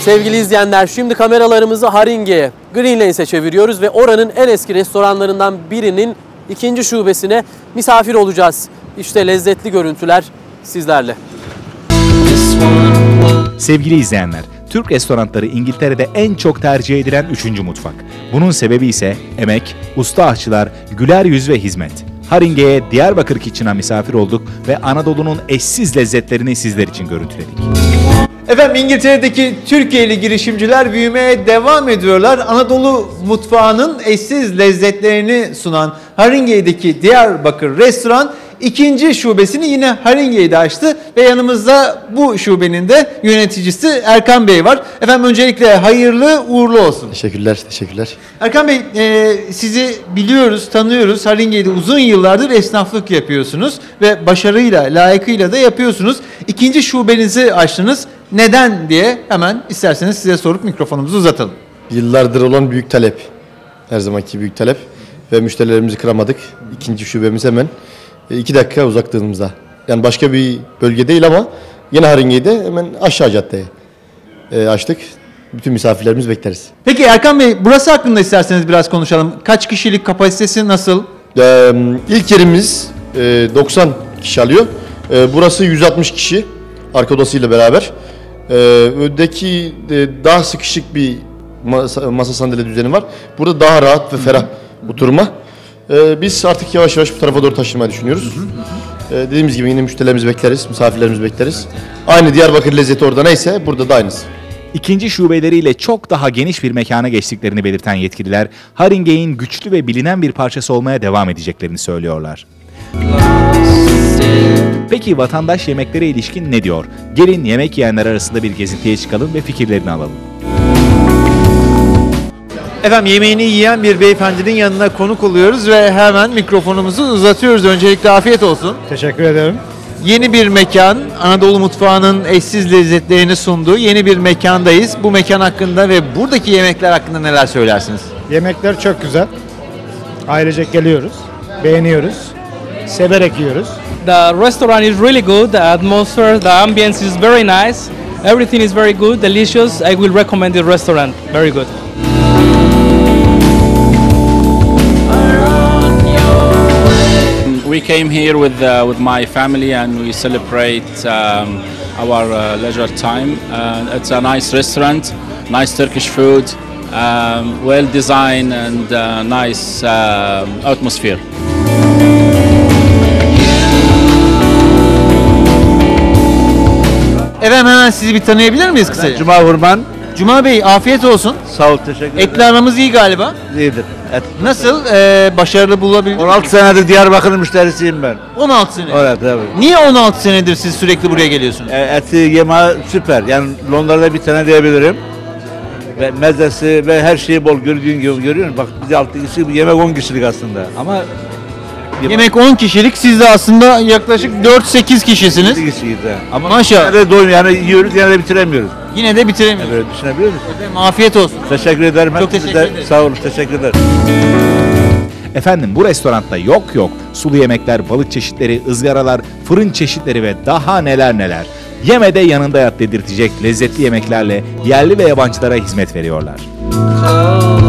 Sevgili izleyenler, şimdi kameralarımızı Haringe'ye, Green Lanes'e çeviriyoruz ve oranın en eski restoranlarından birinin ikinci şubesine misafir olacağız. İşte lezzetli görüntüler sizlerle. Sevgili izleyenler, Türk restoranları İngiltere'de en çok tercih edilen 3. mutfak. Bunun sebebi ise emek, usta aşçılar, güler yüz ve hizmet. Haringe'ye Diyarbakır Kitchen'a misafir olduk ve Anadolu'nun eşsiz lezzetlerini sizler için görüntüledik. Efendim, İngiltere'deki Türkiye'li girişimciler büyümeye devam ediyorlar. Anadolu mutfağının eşsiz lezzetlerini sunan Haringe'deki Diyarbakır restoran ikinci şubesini yine Haringe'de açtı ve yanımızda bu şubenin de yöneticisi Erkan Bey var. Efendim, öncelikle hayırlı uğurlu olsun. Teşekkürler, teşekkürler. Erkan Bey, sizi biliyoruz, tanıyoruz. Haringe'de uzun yıllardır esnaflık yapıyorsunuz ve başarıyla, layıkıyla da yapıyorsunuz. İkinci şubenizi açtınız. Neden diye hemen isterseniz size sorup mikrofonumuzu uzatalım. Yıllardır olan büyük talep. Her zamanki büyük talep. Ve müşterilerimizi kıramadık. İkinci şubemiz hemen 2 dakika uzaklığımızda. Yani başka bir bölge değil ama yine Haringe'de hemen aşağı caddeye açtık. Bütün misafirlerimizi bekleriz. Peki Erkan Bey, burası hakkında isterseniz biraz konuşalım. Kaç kişilik, kapasitesi nasıl? İlk yerimiz 90 kişi alıyor. Burası 160 kişi. Arka odasıyla beraber. Öndeki daha sıkışık bir masa sandalye düzeni var. Burada daha rahat ve ferah oturma. Biz artık yavaş yavaş bu tarafa doğru taşınmayı düşünüyoruz. Dediğimiz gibi yine müşterilerimizi bekleriz, misafirlerimizi bekleriz. Aynı Diyarbakır lezzeti orada neyse burada da aynısı. İkinci şubeleriyle çok daha geniş bir mekana geçtiklerini belirten yetkililer, Haringe'nin güçlü ve bilinen bir parçası olmaya devam edeceklerini söylüyorlar. Peki vatandaş yemeklere ilişkin ne diyor? Gelin yemek yiyenler arasında bir gezintiye çıkalım ve fikirlerini alalım. Efendim, yemeğini yiyen bir beyefendinin yanına konuk oluyoruz ve hemen mikrofonumuzu uzatıyoruz. Öncelikle afiyet olsun. Teşekkür ederim. Yeni bir mekan, Anadolu mutfağının eşsiz lezzetlerini sunduğu yeni bir mekandayız. Bu mekan hakkında ve buradaki yemekler hakkında neler söylersiniz? Yemekler çok güzel. Ailecek geliyoruz, beğeniyoruz, severek yiyoruz. The restaurant is really good. The atmosphere, the ambience is very nice. Everything is very good, delicious. I will recommend the restaurant. Very good. We came here with my family and we celebrate our leisure time. It's a nice restaurant, nice Turkish food, well designed and nice atmosphere. Efendim, hemen sizi bir tanıyabilir miyiz kısaca? Cuma Vurman. Cuma Bey, afiyet olsun. Sağ ol, teşekkür ederim. Etli aramız iyi galiba. İyidir. Nasıl? Başarılı bulabildiniz? 16 senedir Diyarbakır'ın müşterisiyim ben. 16 sene. Evet, tabii. Niye 16 senedir siz sürekli buraya geliyorsunuz? Eti yemeği süper. Yani Londra'da bir tane diyebilirim. Ve mezesi ve her şeyi bol, gördüğün gibi görüyorsun. Bak, bize 6 kişi, yemek 10 kişilik aslında. Ama Yemek 10 kişilik, siz de aslında yaklaşık 4-8 kişisiniz. 7 kişiyiz ha. Ama Maşallah. yine de doymuyor, yani yiyoruz, yine de bitiremiyoruz. Yine de bitiremiyoruz. Evet, düşünebiliyor musun? Efendim, afiyet olsun. Teşekkür ederim. Çok Hepinize teşekkür ederim. Sağ olun, teşekkür ederim. Efendim, bu restoranda yok sulu yemekler, balık çeşitleri, ızgaralar, fırın çeşitleri ve daha neler neler. Yeme de yanında yat dedirtecek lezzetli yemeklerle yerli ve yabancılara hizmet veriyorlar.